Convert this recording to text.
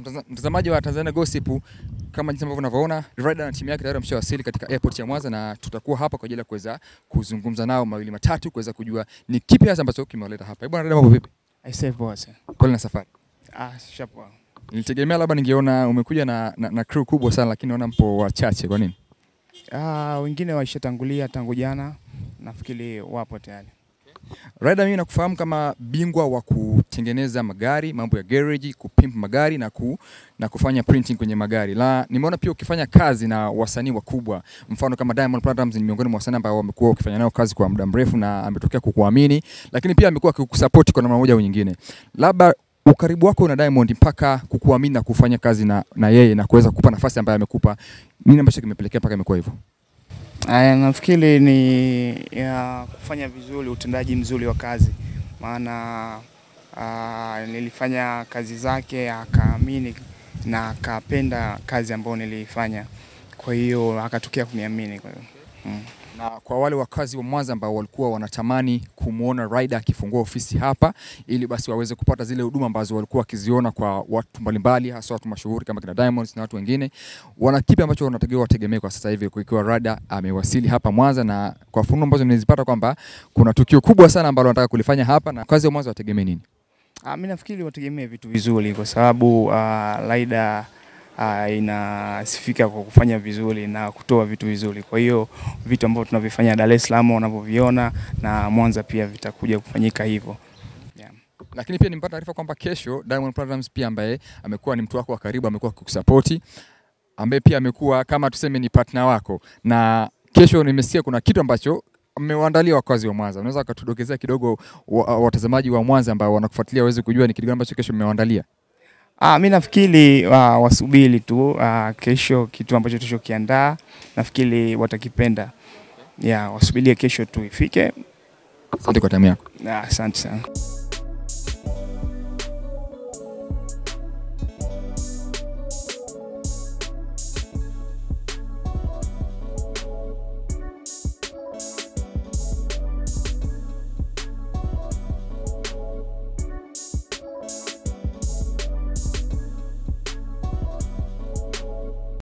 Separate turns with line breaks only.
Mtazamaji wa Tanzania Gossip, kama jinsi ambavyo unavyoona, Rider na timu yake tayari wameshawasili katika airport ya Mwanza na tutakuwa hapa kwa ajili ya kuweza kuzungumza nao mawili matatu kuweza kujua ni kipi hasa ambacho kimewaleta hapa. Bwana Rider, mambo vipi?
I say boss.
Pole na safari.
Shapwa.
Nilitegemea labda ningeona umekuja na crew kubwa sana, lakini naona mpo wachache. Kwa nini?
Wengine waishatangulia tangu jana, nafikiri wapo tayari.
Rider, mimi nakufahamu kama bingwa wa kutengeneza magari, mambo ya garage, kupimp magari na kufanya printing kwenye magari. Nimeona pia ukifanya kazi na wasanii wakubwa. Mfano kama Diamond Platnumz ni miongoni mwa wasanii ambao wamekuwa ukifanya nao kazi kwa muda mrefu na ametokea kukuamini, lakini pia amekuwa akikusupport kwa namna moja au nyingine. Labda ukaribu wako na Diamond mpaka kukuamini na kufanya kazi na yeye na kuweza kukupa nafasi ambayo amekupa, nini ambacho kimepelekea mpaka imekuwa hivyo?
Nafikiri ni kufanya vizuri, utendaji mzuri wa kazi. Maana nilifanya kazi zake, akaamini na akapenda kazi ambayo nilifanya. Kwa hiyo akatokea kuniamini kwa hiyo.
Na kwa wale wakazi wa Mwanza ambao walikuwa wanatamani kumuona Rider akifungua ofisi hapa ili basi waweze kupata zile huduma ambazo walikuwa wakiziona kwa watu mbalimbali, hasa watu mashuhuri kama kina Diamond na watu wengine, wana kipi ambacho wanatakiwa wategemee kwa sasa hivi kwa Rider amewasili hapa Mwanza? Na kwa funuo ambazo nimezipata kwamba kuna tukio kubwa sana ambalo wanataka kulifanya hapa, na wakazi wa Mwanza wategemee nini?
Mimi nafikiri wategemee vitu vizuri kwa sababu Rider inasifika kwa kufanya vizuri na kutoa vitu vizuri. Kwa hiyo vitu ambavyo tunavifanya Dar es Salaam wanavyoviona na Mwanza pia vitakuja kufanyika hivyo.
Lakini pia nimepata taarifa kwamba kesho Diamond Platnumz pia ambaye amekuwa ni mtu wako wa karibu, amekuwa kukusupport, ambaye pia amekuwa kama tuseme ni partner wako, na kesho nimesikia kuna kitu ambacho mmewaandalia wakazi wa Mwanza. Unaweza kutudokezea kidogo watazamaji wa Mwanza ambao wanakufuatilia waweze kujua ni kitu gani ambacho kesho mmewaandalia?
Mimi nafikiri wasubiri tu kesho kitu ambacho tulichokiandaa, nafikiri watakipenda. Wasubirie kesho tu ifike.
Asante kwa time yako.
Asante sana.